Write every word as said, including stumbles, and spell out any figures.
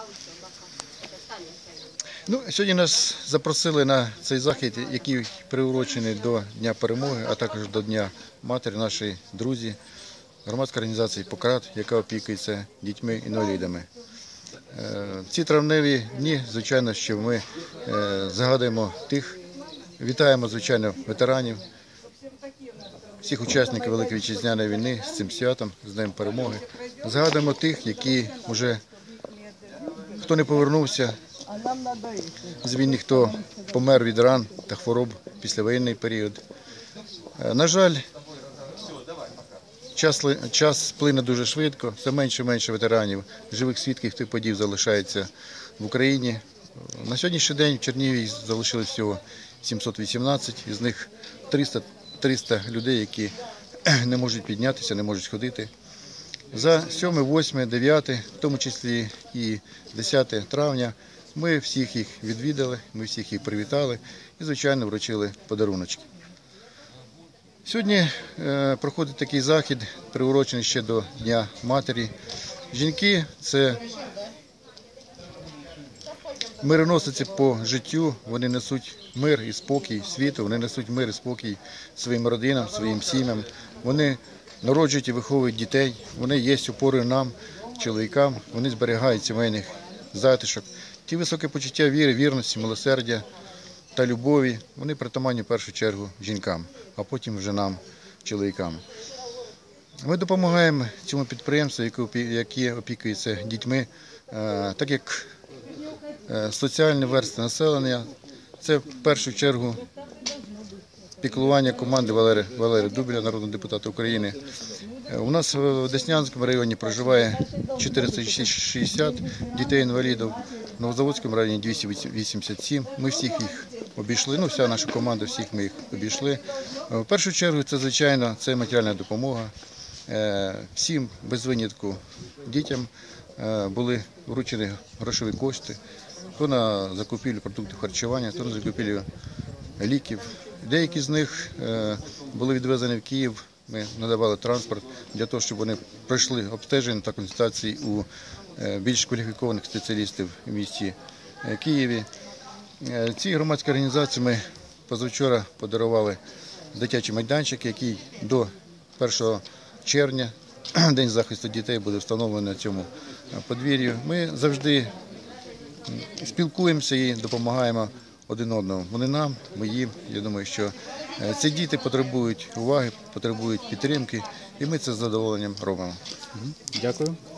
Ну, сьогодні нас запросили на цей захід, який приурочений до Дня Перемоги, а також до Дня Матері, наші друзі, громадська організація «Пократ», яка опікується дітьми-інвалідами. В ці травневі дні, звичайно, що ми згадуємо тих, вітаємо, звичайно, ветеранів, всіх учасників Великої Вітчизняної війни з цим святом, з Днем Перемоги. Згадуємо тих, які вже, хто не повернувся з війни, хто помер від ран та хвороб післявоєнний період. На жаль, час, час плине дуже швидко, все менше і менше ветеранів, живих свідків тих подій залишається в Україні. На сьогоднішній день в Чернігові залишилось всього сімсот вісімнадцять, із них триста, триста людей, які не можуть піднятися, не можуть ходити. За сьоме, восьме, дев'яте, в тому числі і десяте травня, ми всіх їх відвідали, ми всіх їх привітали і, звичайно, вручили подаруночки. Сьогодні е, проходить такий захід, приурочений ще до Дня Матері. Жінки – це мироносиці по життю, вони несуть мир і спокій світу, вони несуть мир і спокій своїм родинам, своїм сім'ям. Вони народжують і виховують дітей, вони є опорою нам, чоловікам, вони зберігають сімейних затишок. Ті високі почуття віри, вірності, милосердя та любові, вони притаманні в першу чергу жінкам, а потім вже нам, чоловікам. Ми допомагаємо цьому підприємству, яке опікується дітьми, так як соціальні верстви населення. Це в першу чергу піклування команди Валерія, Валерія Дубіля, народного депутата України. У нас в Деснянському районі проживає чотириста шістдесят дітей-інвалідів, в Новозаводському районі двісті вісімдесят сім. Ми всіх їх обійшли, ну вся наша команда, всіх ми їх обійшли. В першу чергу це, звичайно, це матеріальна допомога. Всім без винятку дітям були вручені грошові кошти, то на закупівлю продуктів харчування, то на закупівлю ліків. Деякі з них були відвезені в Київ, ми надавали транспорт для того, щоб вони пройшли обстеження та консультації у більш кваліфікованих спеціалістів в місті Києві. Цій громадській організації ми позавчора подарували дитячий майданчик, який до першого червня, День захисту дітей, буде встановлений на цьому подвір'ї. Ми завжди спілкуємося і допомагаємо один одному. Вони нам, ми їм. Я думаю, що ці діти потребують уваги, потребують підтримки, і ми це з задоволенням робимо. Дякую.